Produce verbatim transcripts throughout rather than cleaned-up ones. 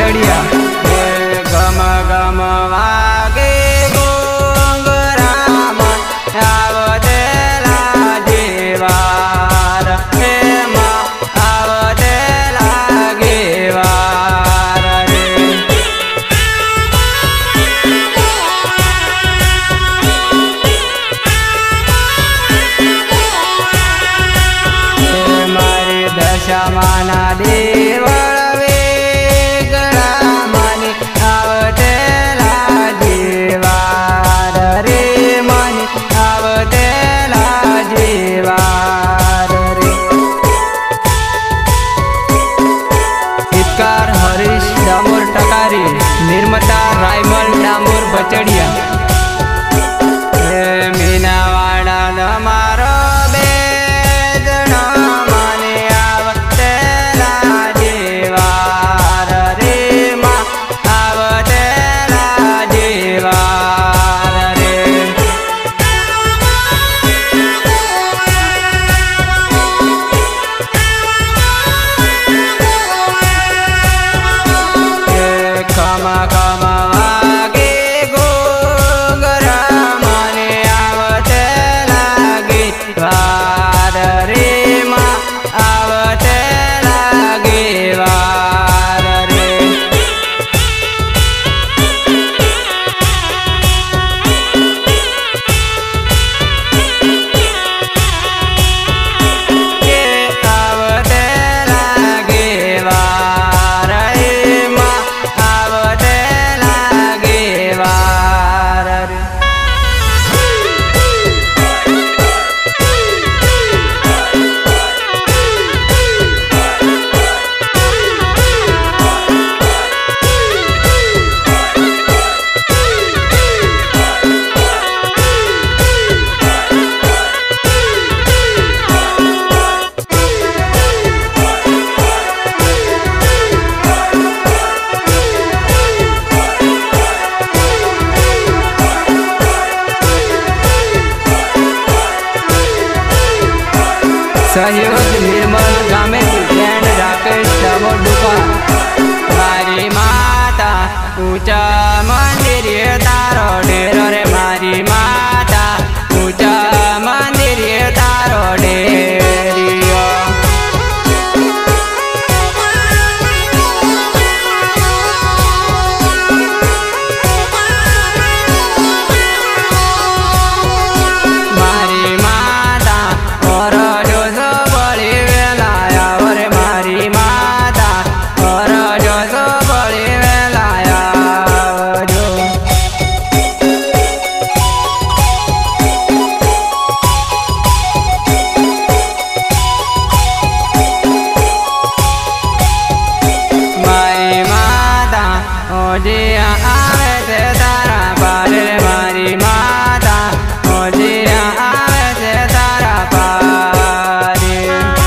बचड़िया। गम गम वागे घुंघरा मन आवतेला जीवार, हे माँ आवतेला गेवार रे। मारी दशा माना देवळ वेगळा मनी आवतेला जीवार रे, मनी आवतेला जीवार रे। गीतकार हरीश डामोर टकारी, निर्माता रायमल डामोर बचड़िया। मीनावाड़ा मारो बेदना मनी आवतेला जीवार रे, माँ आवतेला जीवार रे। खमा खमा वागे घुंघरा मनी आवतेला गेवार रे, माँ आवतेला गेवार रे। के आवतेला गेवार रे, माँ आवतेला गेवार रे। सहयोग निर्मल गामे एंड राकेश डामोर दुकान। मारी माता ऊंचा मंदिर तारो डेर रे, मारी माता ऊंचा मंदिर तारो डेरियो। मारी माता और जो सो बड़ी वेलाया रे, मारी माता और जो सो बड़ी वेलाया जो। मारी माता ओ जिया आवे से तारा पार रे, मारी माता ओ जिया आवे से तारा पार रे।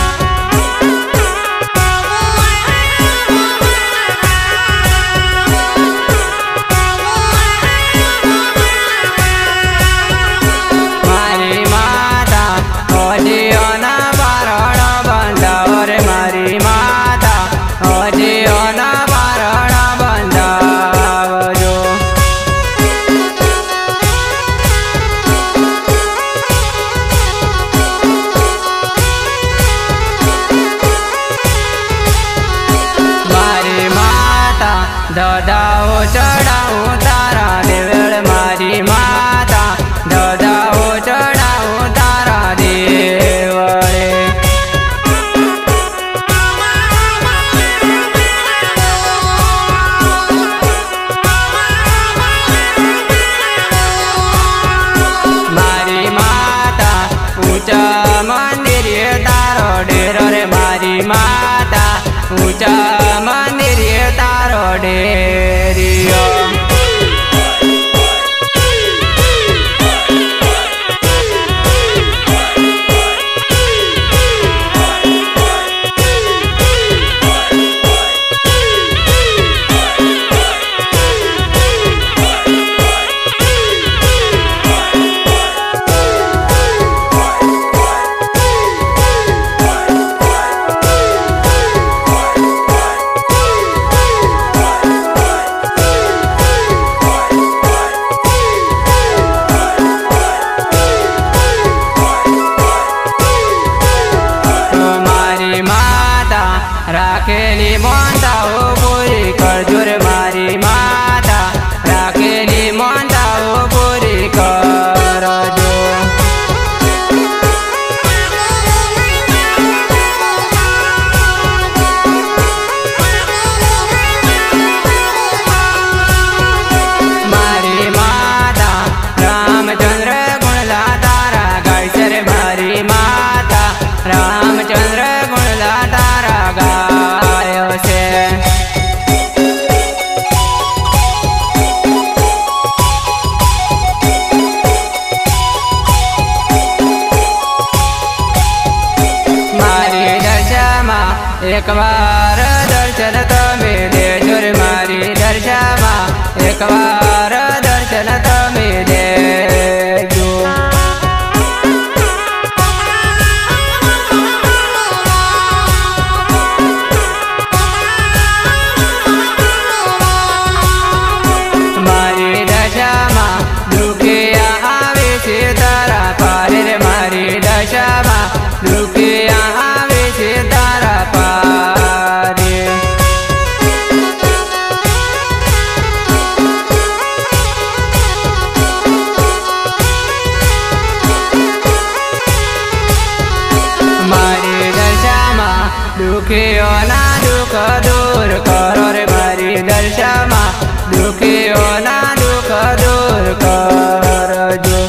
मारी माता ओ जियो ना बारण बंधाव रे, मारी माता ओ जियो ना बारण बंधाव जो। मारी माता ददाओ चढ़ाऊ तारा देवल, मारी माता ददाओ चढ़ाऊ तारा देवळे। मारी माता ऊंचा मंदिर तारो डेर रे, मारी माता ऊंचा मंदिर तारो डेरियो। राखेली मोंताओ पूरी करजो रे मारी माता राखेली मोंताओ पूरी करजो। मारी माता रामचंद्र गुणला तारा गायছে रे मारी माता रामचंद्र गुणला तारा गायो छे। मारी दशामा एक बार दर्शन तमे देजो रे मारी दशामा एक बार दर्शन तमे देजो। मारी दशामा दुखिया आवे छे तारा पारे रे मारी दशामा दुखिया आवे छे तारा पारे। मारी दशामा दुखियो ना दुख दूर करो रे मारी दशामा दुखियो ना दुख दूर करजो।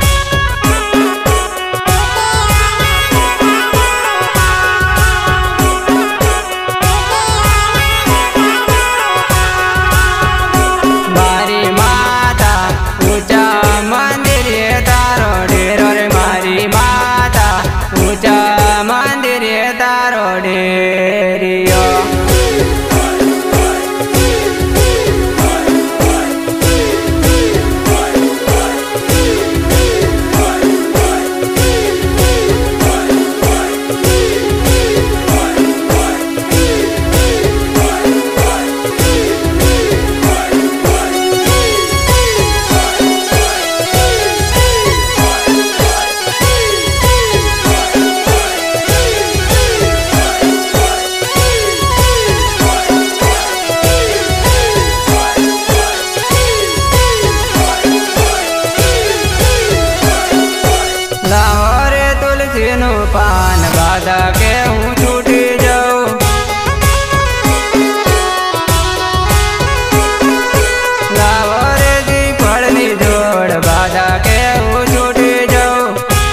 मारी माता ऊंचा मंदिर तारो डेरो रे मारी माता ऊंचा मंदिर तारो डेरियो। लाहो रे तुलसी नु पान बाधा के हूँ छूटी जाऊँ। लाहो रे जी फलनी जोड़ बाधा के हूँ छूटी जाऊँ।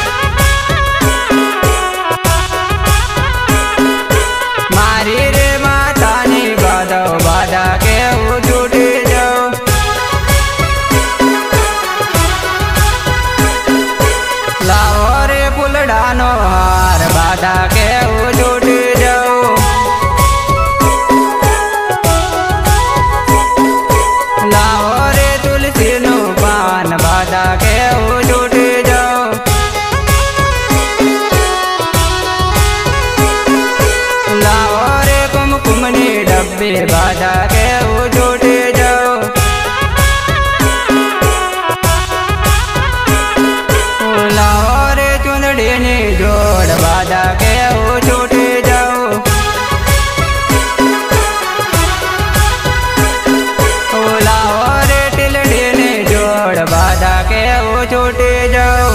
मारी रे माता नी बाधा बाधा के हूँ छूटी जाऊँ। लाहो रे फूलडानो हार बाधा के हूँ छूटी जाऊँ। लाहो रे तुलसी नु पान बाधा के हूँ छूटी जाऊँ। लाहो रे कुमकुम नी डब्बी बाधा के हूँ छूटी जाऊँ। लाहो रे चुंदड़ी नी जोड़ बाधा के हूँ छूटी जाऊँ। लाहो रे टिलड़ी नी जोड़ बाधा के हूँ छूटी जाऊँ।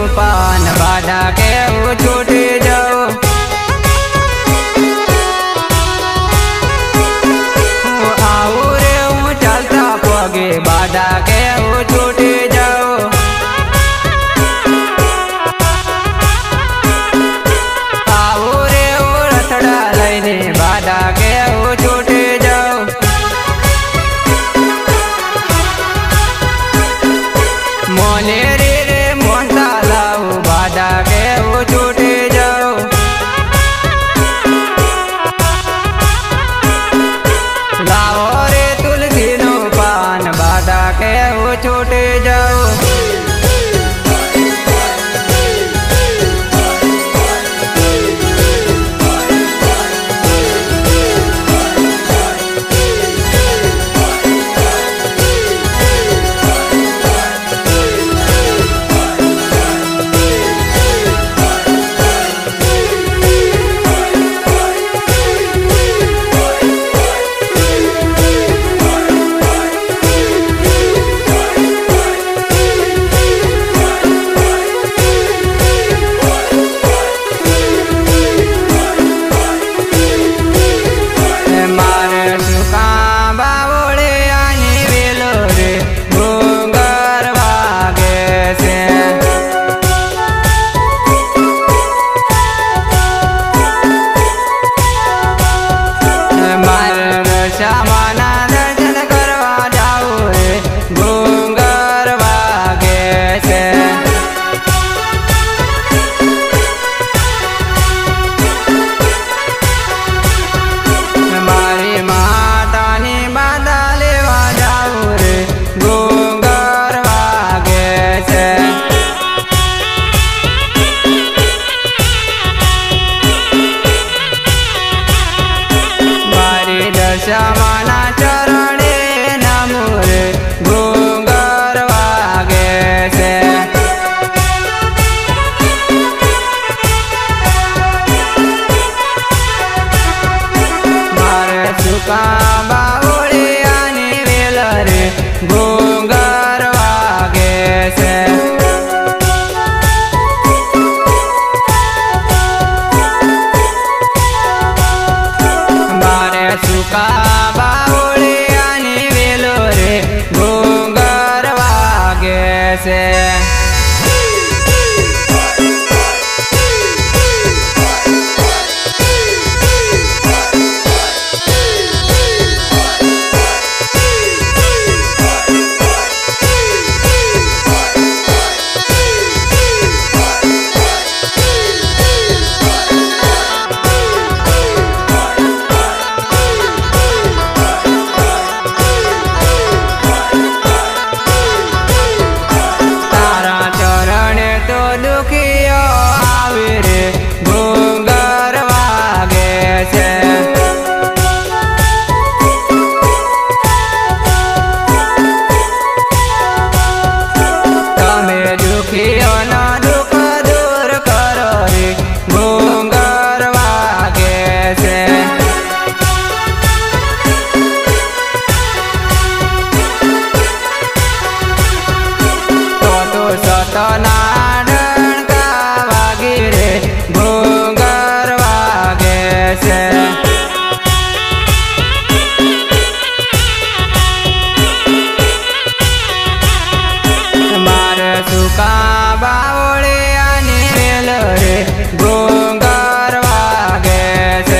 पान बाधा केवू छूटी जाओ। आऊ रे हूँ चलता पगे बाधा केवू छूटी जाओ। आऊ रे हूँ रथड़ा लईने बाधा केवू छूटी जाओ। मोने रे रे मोहता लाऊ बाधा केवू छूटी जाओ। लाओ रे तुलसी नो पान बाधा केवू छूटी जाओ। श्यामाना दर्शन करवा जाओ रे घूंगर वागे से। मारी माता नी बाधा लेवा जाओ रे घूंगर वागे से। श्यामाना चरणे नमो रे घूंगर वागे से। मारे सुका बावड़ी आनी वेल रे घूंगर वागे से। सुका बावड़ी आनी वेलो रे घूंगर वागे से। सुका बावड़ी आनी वेल रे घूंगर वागे से।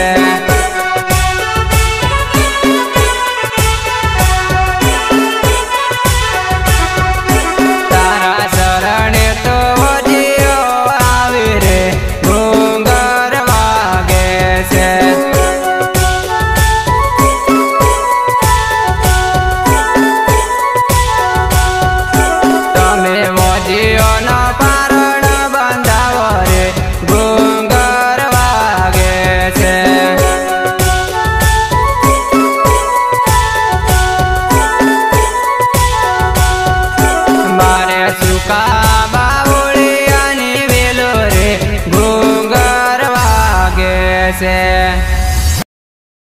तारा शरणे तो जियो आवी रे घूंगर वागे से। जियो न पारण बंधाव रे घूंगर वागे से। मारे सुका